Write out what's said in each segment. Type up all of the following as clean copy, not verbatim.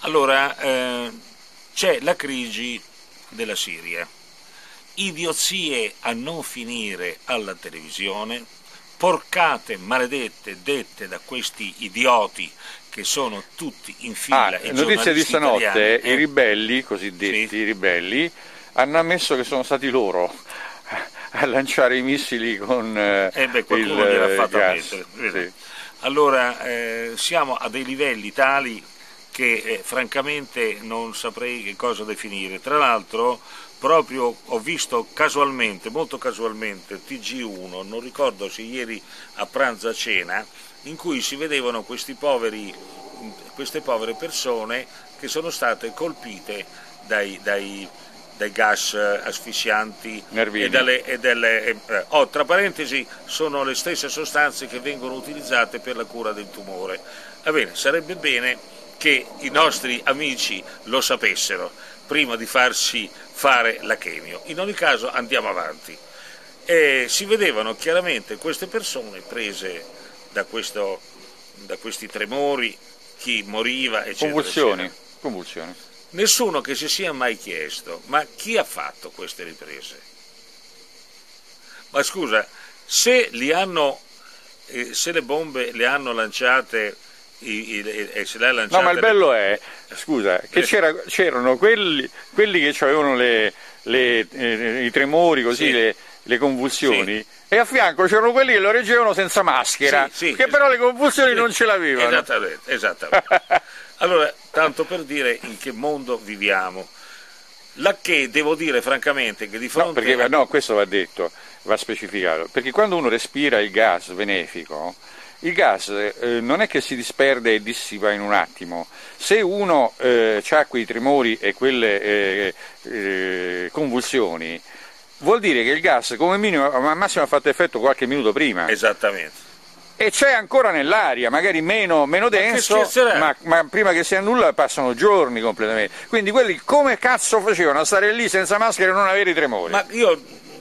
Allora, c'è la crisi della Siria, idiozie a non finire alla televisione, porcate maledette dette da questi idioti che sono tutti in fila. Notizia di stanotte, italiani, i ribelli, cosiddetti sì. ribelli, hanno ammesso che sono stati loro a lanciare i missili con qualcuno gliel'ha fatto gas. ammettere. Sì. Allora, siamo a dei livelli tali che francamente non saprei che cosa definire. Tra l'altro, proprio ho visto casualmente, molto casualmente, TG1, non ricordo se ieri a pranzo a cena, in cui si vedevano queste povere persone che sono state colpite dai gas asfissianti tra parentesi sono le stesse sostanze che vengono utilizzate per la cura del tumore. Va bene, sarebbe bene che i nostri amici lo sapessero prima di farsi fare la chemio. In ogni caso andiamo avanti. Si vedevano chiaramente queste persone prese da questi tremori, chi moriva, eccetera. Convulsioni. Nessuno che si sia mai chiesto, ma chi ha fatto queste riprese? Ma scusa, se le bombe le hanno lanciate e se le ha lanciate... No, ma il bello è, scusa, che c'erano quelli che avevano i tremori, così, sì. le convulsioni, sì. E a fianco c'erano quelli che lo reggevano senza maschera, sì, che però le convulsioni non ce l'avevano. Esattamente. Allora, tanto per dire in che mondo viviamo. Che devo dire francamente che di fronte... No, questo va detto, va specificato, perché quando uno respira il gas benefico, il gas non è che si disperde e dissipa in un attimo. Se uno ha quei tremori e quelle convulsioni, vuol dire che il gas come minimo al massimo ha fatto effetto qualche minuto prima. Esattamente. E c'è ancora nell'aria, magari meno denso, ma prima che si annulla passano giorni completamente. Quindi quelli come cazzo facevano a stare lì senza maschera e non avere i tremori? Ma io...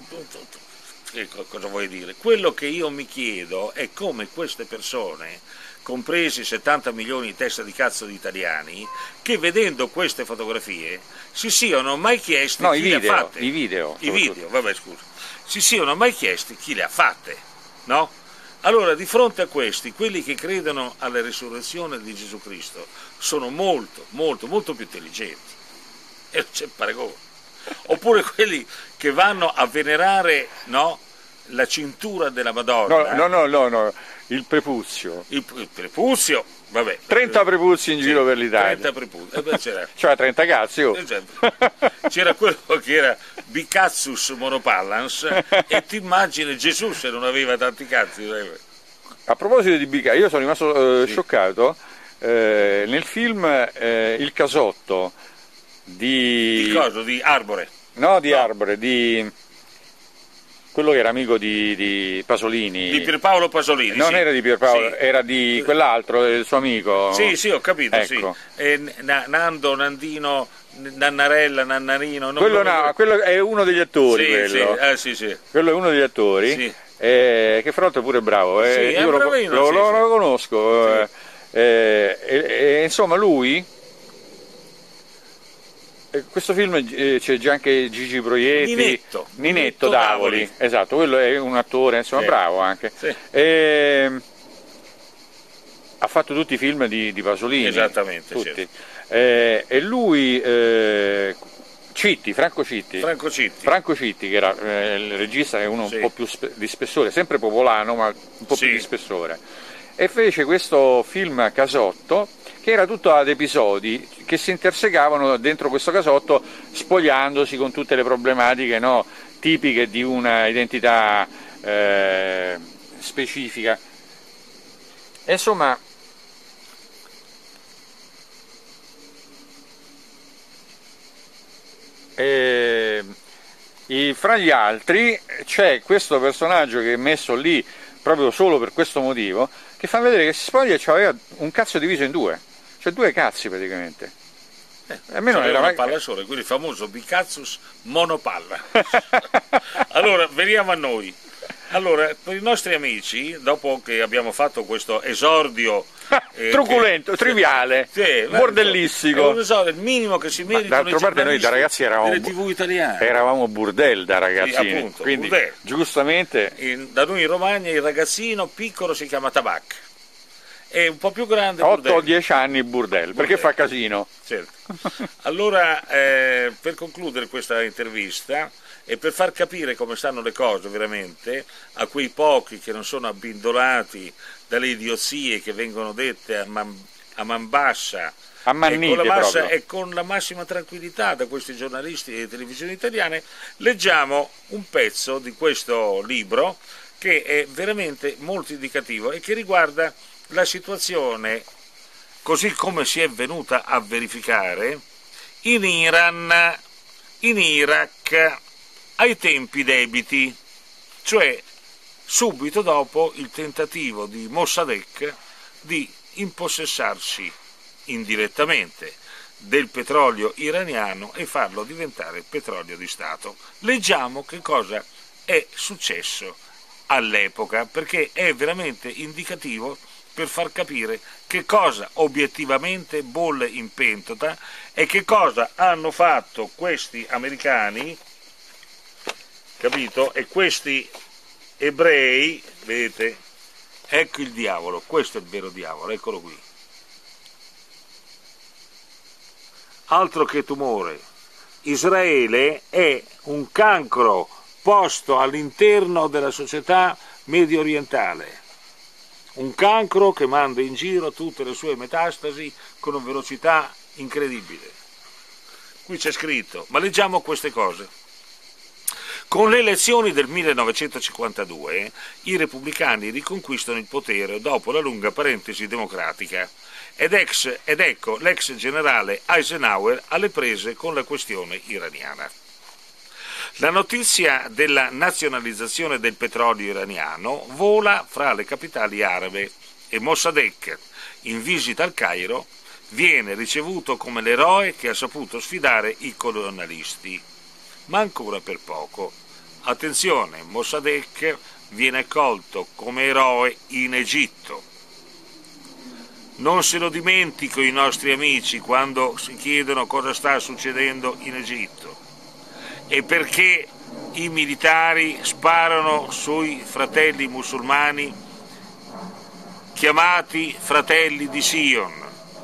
cosa vuoi dire? Quello che io mi chiedo è come queste persone, compresi 70 milioni di testa di cazzo di italiani, che vedendo queste fotografie si siano mai chiesti chi le ha fatte. I video, vabbè scusa. Si siano mai chiesti chi le ha fatte, no? Allora, di fronte a questi, quelli che credono alla risurrezione di Gesù Cristo sono molto, molto, molto più intelligenti. E non c'è paragone. Oppure quelli che vanno a venerare, no, la cintura della Madonna. No, il prepuzio. Il prepuzio, vabbè. 30 prepuzi in giro per l'Italia. 30 prepuzi. Cioè 30 cazzi. Oh. C'era quello che era Bicazzus monopallans e ti immagini Gesù se non aveva tanti cazzi. A proposito di Bicazzus, io sono rimasto scioccato nel film Il casotto di Arbore. Arbore, di quello che era amico di Pasolini. Di Pierpaolo Pasolini. Non era di Pierpaolo, era di quell'altro, il suo amico. Sì, ho capito, ecco. Sì. Nando, Nandino, Nannarella, Nannarino. Quello è uno degli attori, quello. Sì. Quello è uno degli attori, sì. Che fra l'altro è pure bravo. Io lo conosco. Sì. Insomma, lui... questo film c'è già anche Gigi Proietti, Ninetto Davoli, esatto, quello è un attore, insomma, sì. Bravo anche. Sì. Ha fatto tutti i film di Pasolini. Esattamente, tutti. Certo. E lui, Franco Citti, che era il regista, è uno sì. Un po' più di spessore, sempre popolano, ma un po' sì. Più di spessore. E fece questo film Casotto, che era tutto ad episodi che si intersecavano dentro questo casotto, spogliandosi con tutte le problematiche, no, tipiche di una identità specifica. E insomma, fra gli altri c'è questo personaggio che è messo lì proprio solo per questo motivo, che fa vedere che si spoglia e aveva un cazzo diviso in due, cioè due cazzi praticamente. A me non era una palla sola, quindi il famoso Bicazzus monopalla. Allora, veniamo a noi. Allora, per i nostri amici, dopo che abbiamo fatto questo esordio truculento, triviale, bordellistico, è un esordio, il minimo che si merita. D'altra parte noi da ragazzi delle TV italiane. Eravamo burdel da ragazzini, sì, appunto, quindi burdel. Giustamente da noi in Romagna il ragazzino piccolo si chiama Tabac, è un po' più grande 8 o 10 anni burdel, perché fa casino. Certo. Allora, per concludere questa intervista e per far capire come stanno le cose veramente a quei pochi che non sono abbindolati dalle idiozie che vengono dette a man bassa e con la massima tranquillità da questi giornalisti e televisioni italiane, leggiamo un pezzo di questo libro che è veramente molto indicativo e che riguarda la situazione così come si è venuta a verificare in Iran, in Iraq, ai tempi debiti, cioè subito dopo il tentativo di Mossadegh di impossessarsi indirettamente del petrolio iraniano e farlo diventare petrolio di Stato. Leggiamo che cosa è successo all'epoca, perché è veramente indicativo per far capire che cosa obiettivamente bolle in pentola e che cosa hanno fatto questi americani, capito? E questi ebrei, vedete? Ecco il diavolo, questo è il vero diavolo, eccolo qui. Altro che tumore. Israele è un cancro posto all'interno della società medio orientale. Un cancro che manda in giro tutte le sue metastasi con una velocità incredibile. Qui c'è scritto, ma leggiamo queste cose. Con le elezioni del 1952 i repubblicani riconquistano il potere dopo la lunga parentesi democratica ed ecco l'ex generale Eisenhower alle prese con la questione iraniana. La notizia della nazionalizzazione del petrolio iraniano vola fra le capitali arabe e Mossadegh, in visita al Cairo, viene ricevuto come l'eroe che ha saputo sfidare i colonialisti. Ma ancora per poco. Attenzione, Mossadegh viene accolto come eroe in Egitto. Non se lo dimentico i nostri amici quando si chiedono cosa sta succedendo in Egitto e perché i militari sparano sui fratelli musulmani chiamati fratelli di Sion.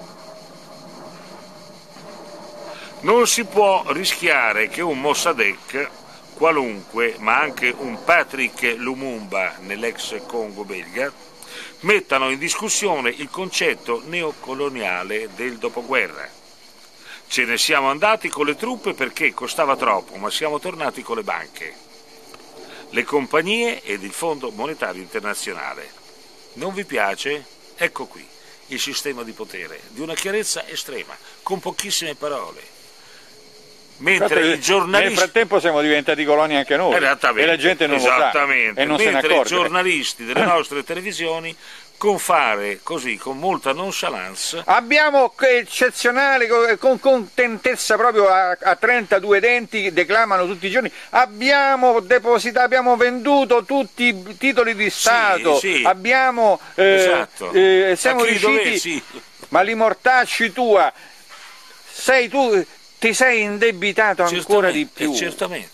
Non si può rischiare che un Mossadegh qualunque, ma anche un Patrick Lumumba nell'ex Congo belga, mettano in discussione il concetto neocoloniale del dopoguerra. Ce ne siamo andati con le truppe perché costava troppo, ma siamo tornati con le banche, le compagnie ed il Fondo Monetario Internazionale. Non vi piace? Ecco qui il sistema di potere, di una chiarezza estrema, con pochissime parole. Mentre i giornalisti... Nel frattempo siamo diventati colonia anche noi, e la gente non lo sa e non se ne accorge. Mentre i giornalisti delle nostre televisioni con fare così, con molta nonchalance. Abbiamo eccezionale, con contentezza proprio a 32 denti, declamano tutti i giorni, abbiamo depositato, abbiamo venduto tutti i titoli di Stato, sì. Abbiamo, esatto. Siamo riusciti, ma li mortacci tua, sei tu, ti sei indebitato ancora di più. Certamente.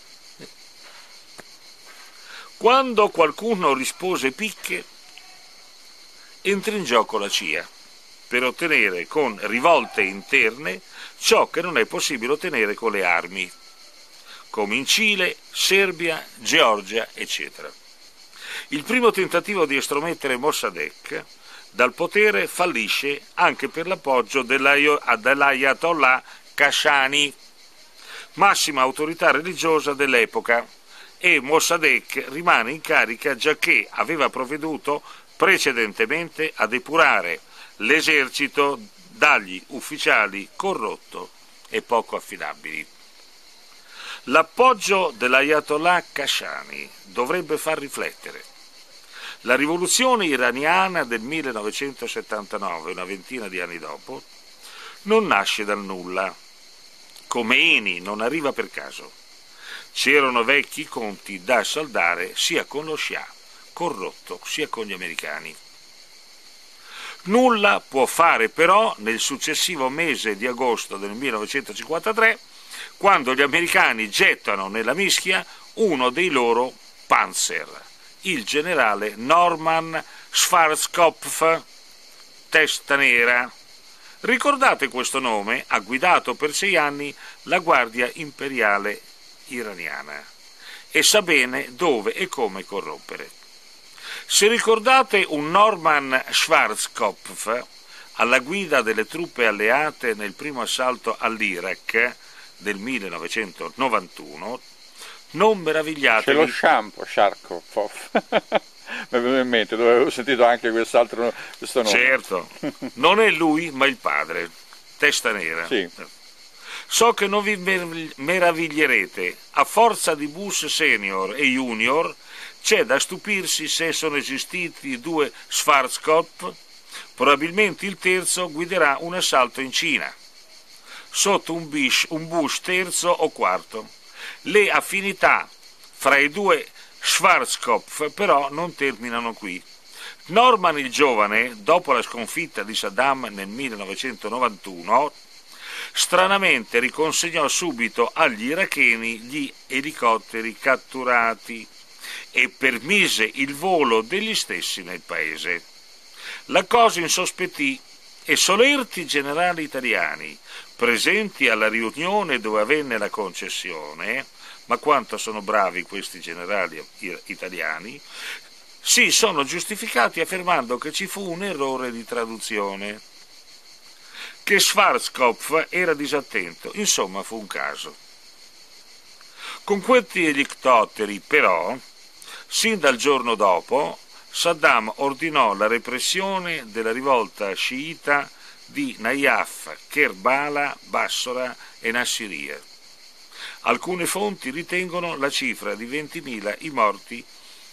Quando qualcuno rispose picche, entra in gioco la CIA per ottenere con rivolte interne ciò che non è possibile ottenere con le armi, come in Cile, Serbia, Georgia, eccetera. Il primo tentativo di estromettere Mossadegh dal potere fallisce anche per l'appoggio dell'Ayatollah Khashoggi, massima autorità religiosa dell'epoca, e Mossadegh rimane in carica giacché aveva provveduto precedentemente a depurare l'esercito dagli ufficiali corrotti e poco affidabili. L'appoggio dell'Ayatollah Khashoggi dovrebbe far riflettere. La rivoluzione iraniana del 1979, una ventina di anni dopo, non nasce dal nulla. Khomeini non arriva per caso. c'erano vecchi conti da saldare sia con lo Shah, corrotto, sia con gli americani. Nulla può fare però nel successivo mese di agosto del 1953, quando gli americani gettano nella mischia uno dei loro Panzer, il generale Norman Schwarzkopf, testa nera. Ricordate questo nome? Ha guidato per 6 anni la Guardia Imperiale iraniana e sa bene dove e come corrompere. Se ricordate un Norman Schwarzkopf alla guida delle truppe alleate nel primo assalto all'Iraq del 1991, non meravigliatevi. C'è lo shampoo, Sharkov. Mi è venuto in mente, dove avevo sentito anche questo nome. Certo, non è lui, ma il padre, testa nera. Sì. So che non vi meraviglierete, a forza di Bush senior e junior c'è da stupirsi se sono esistiti 2 Schwarzkopf, probabilmente il terzo guiderà un assalto in Cina, sotto un Bush terzo o quarto. Le affinità fra i 2 Schwarzkopf però non terminano qui. Norman il giovane, dopo la sconfitta di Saddam nel 1991, stranamente riconsegnò subito agli iracheni gli elicotteri catturati e permise il volo degli stessi nel paese. La cosa insospettì e solerti generali italiani presenti alla riunione dove avvenne la concessione, ma quanto sono bravi questi generali italiani, si sono giustificati affermando che ci fu un errore di traduzione, che Schwarzkopf era disattento, insomma fu un caso. Con questi elicotteri però, sin dal giorno dopo, Saddam ordinò la repressione della rivolta sciita di Najaf, Kerbala, Bassora e Nassiriya. Alcune fonti ritengono la cifra di 20.000 i morti,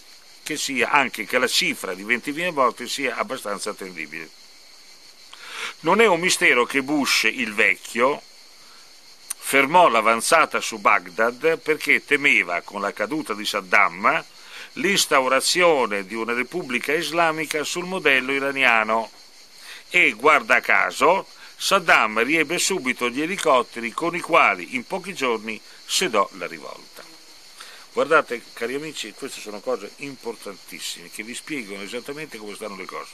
che la cifra di 20.000 morti sia abbastanza attendibile. Non è un mistero che Bush il vecchio fermò l'avanzata su Baghdad perché temeva, con la caduta di Saddam, l'instaurazione di una repubblica islamica sul modello iraniano e, guarda caso, Saddam riebbe subito gli elicotteri con i quali in pochi giorni sedò la rivolta. Guardate, cari amici, queste sono cose importantissime che vi spiegano esattamente come stanno le cose.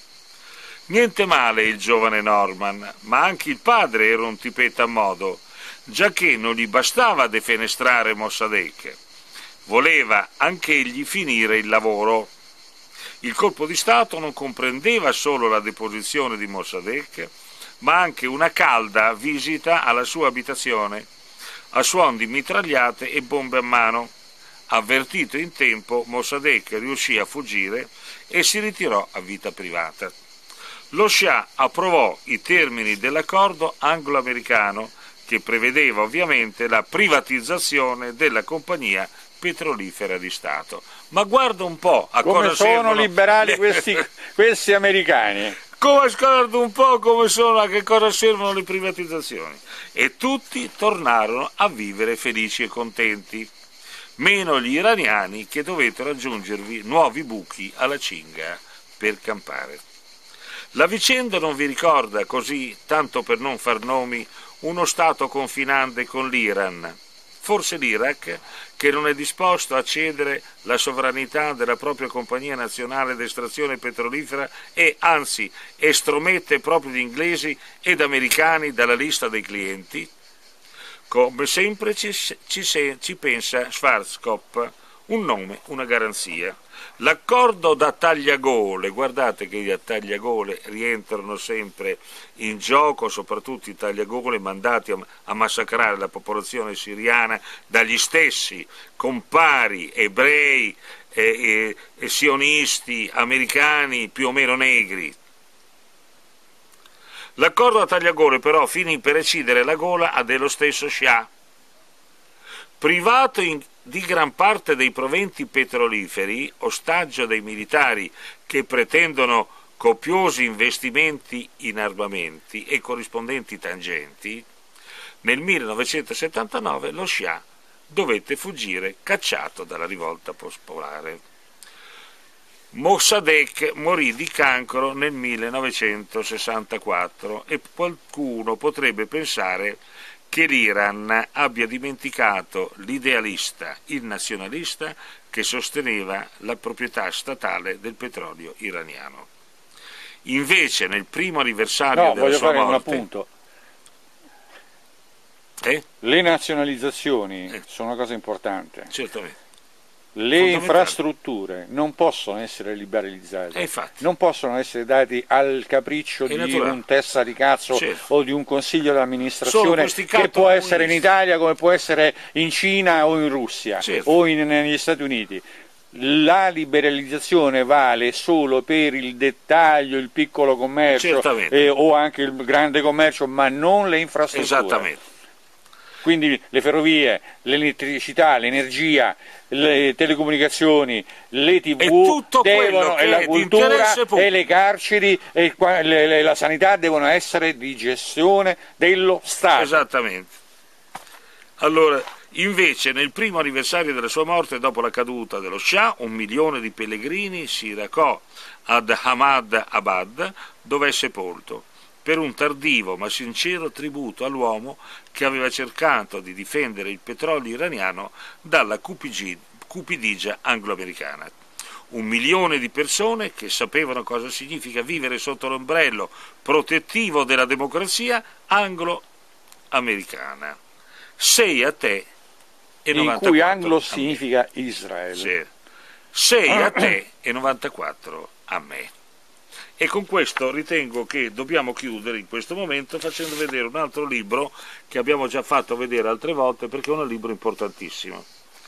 Niente male il giovane Norman, ma anche il padre era un tipetta a modo, giacché non gli bastava defenestrare Mossadegh, voleva anch'egli finire il lavoro. Il colpo di Stato non comprendeva solo la deposizione di Mossadegh, ma anche una calda visita alla sua abitazione, a suon di mitragliate e bombe a mano. Avvertito in tempo, Mossadegh riuscì a fuggire e si ritirò a vita privata. Lo Shah approvò i termini dell'accordo anglo-americano, che prevedeva ovviamente la privatizzazione della compagnia petrolifera di Stato. Ma guarda un po' a come cosa sono servono liberali questi americani. Guarda un po' a che cosa servono le privatizzazioni. E tutti tornarono a vivere felici e contenti, meno gli iraniani che dovettero aggiungervi nuovi buchi alla cinghia per campare. La vicenda non vi ricorda, così, tanto per non far nomi, uno Stato confinante con l'Iran, forse l'Iraq, che non è disposto a cedere la sovranità della propria compagnia nazionale d'estrazione petrolifera e, anzi, estromette proprio gli inglesi ed americani dalla lista dei clienti? Come sempre ci pensa Schwarzkopf, un nome, una garanzia. L'accordo da tagliagole, guardate che gli tagliagole rientrano sempre in gioco, soprattutto i tagliagole mandati a massacrare la popolazione siriana dagli stessi compari ebrei e sionisti americani più o meno negri. L'accordo a tagliagole però finì per recidere la gola dello stesso Shah. Privato di gran parte dei proventi petroliferi, ostaggio dei militari che pretendono copiosi investimenti in armamenti e corrispondenti tangenti, nel 1979 lo Shah dovette fuggire cacciato dalla rivolta popolare. Mossadegh morì di cancro nel 1964 e qualcuno potrebbe pensare che l'Iran abbia dimenticato l'idealista, il nazionalista che sosteneva la proprietà statale del petrolio iraniano. Invece nel primo anniversario della sua morte... un appunto. Le nazionalizzazioni sono una cosa importante. Certamente. Le infrastrutture non possono essere liberalizzate, non possono essere date al capriccio di un testa di cazzo o di un consiglio d'amministrazione che può essere in Italia come può essere in Cina o in Russia o negli Stati Uniti. La liberalizzazione vale solo per il dettaglio, il piccolo commercio o anche il grande commercio, ma non le infrastrutture. Esattamente. Quindi le ferrovie, l'elettricità, l'energia, le telecomunicazioni, le TV devono, e la cultura e le carceri e la sanità devono essere di gestione dello Stato. Esattamente. Allora, invece, nel primo anniversario della sua morte, dopo la caduta dello Shah, 1 milione di pellegrini si recò ad Ahmadabad, dove è sepolto, per un tardivo ma sincero tributo all'uomo che aveva cercato di difendere il petrolio iraniano dalla cupidigia anglo-americana. 1 milione di persone che sapevano cosa significa vivere sotto l'ombrello protettivo della democrazia anglo-americana. 6 a te e 94 in cui anglo significa Israele. 6 a te e 94 a me. E con questo ritengo che dobbiamo chiudere in questo momento facendo vedere un altro libro che abbiamo già fatto vedere altre volte perché è un libro importantissimo.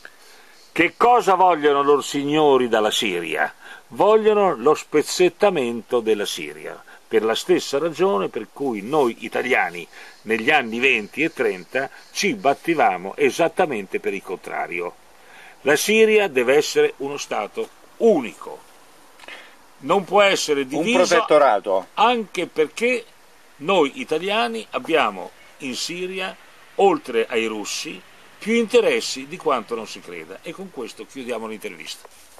Che cosa vogliono loro signori dalla Siria? Vogliono lo spezzettamento della Siria, per la stessa ragione per cui noi italiani negli anni 20 e 30 ci battivamo esattamente per il contrario. La Siria deve essere uno Stato unico. Non può essere diviso, un protettorato, anche perché noi italiani abbiamo in Siria, oltre ai russi, più interessi di quanto non si creda. E con questo chiudiamo l'intervista.